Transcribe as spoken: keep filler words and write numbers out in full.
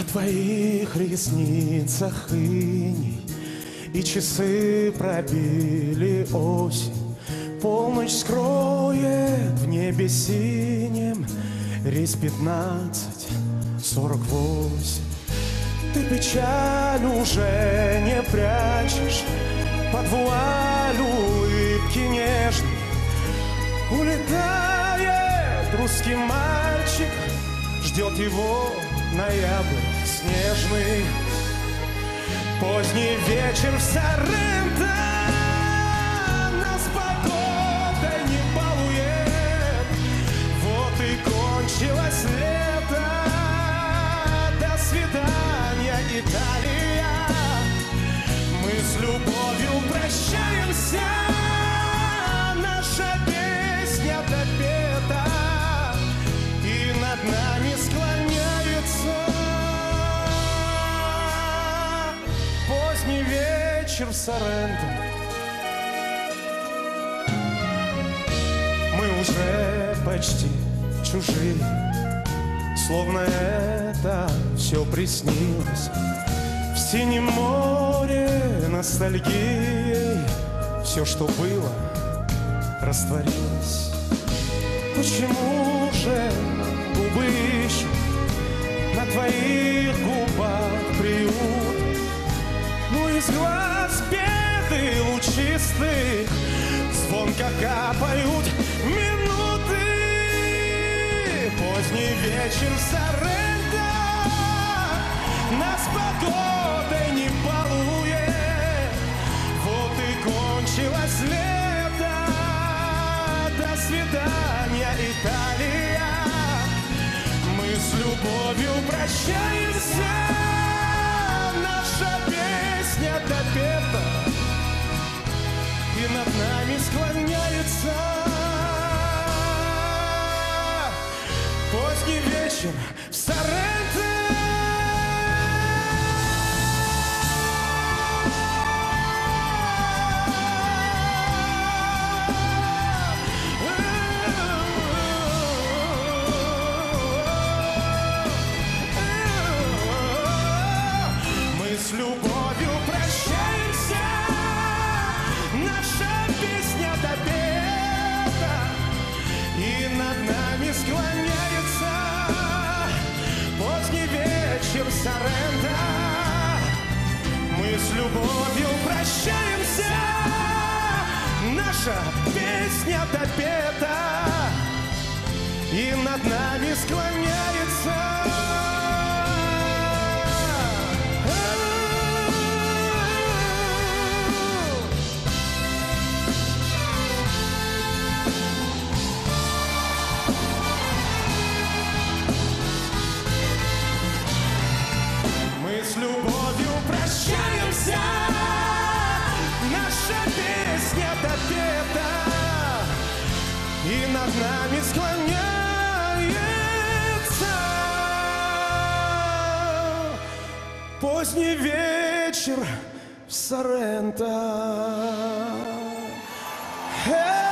твоих ресницах иней, и часы пробили осень. Полночь скроет в небе синем рейс пятнадцать сорок восемь. Ты печаль уже не прячешь под вуаль улыбки нежной. Улетает русский мальчик, ждет его ноябрь снежный. Поздний вечер в Соренто нас погода не балует. Вот и кончилось лето. До свидания, Италия. Мы с любовью прощаемся. Наша песня допета, и над нами склоняется поздний вечер в Соренто. Мы уже почти чужие, словно это все приснилось. В синем море ностальгией все, что было, растворилось. Почему же губы ищут на твоих губах приют? Ну из глаз беды лучистых звонко капают минуты. Поздний вечер в Соренто нас погодой не балует. Вот и кончилось лето. До свидания, Италия. Мы с любовью прощаемся. Наша песня допета, и над нами склоняется поздний вечер в Соренто. С любовью прощаемся. Наша песня допета, и над нами склоняется поздний вечер в Соренто. Мы с любовью прощаемся. Наша песня допета, и над нами склоняется с любовью прощаемся. Наша песня допета, и над нами склоняется поздний вечер в Соренто. Hey!